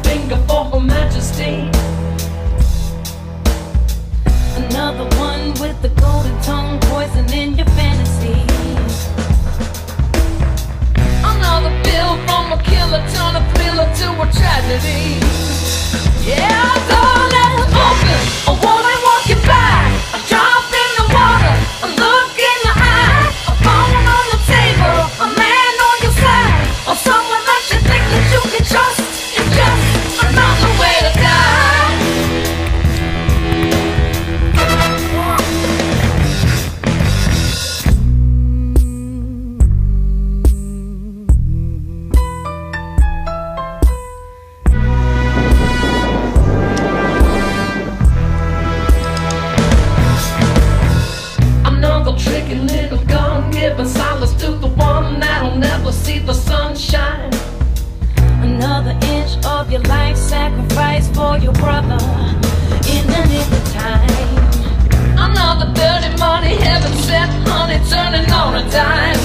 finger for Her Majesty. Another one with the golden tongue, poison in your fantasies. Another pill from a killer, turn a thriller to a tragedy. Yeah, door left open, I wanna walk you back. I jump in the water, I look in your eye. A phone on the table, a man on your side, or someone that you think that you can trust. It's just another way to die. Tricky little gun, giving solace to the one that'll never see the sunshine. Another inch of your life sacrifice for your brother in the nick of time. Another dirty money, heaven sent honey turning on a dime.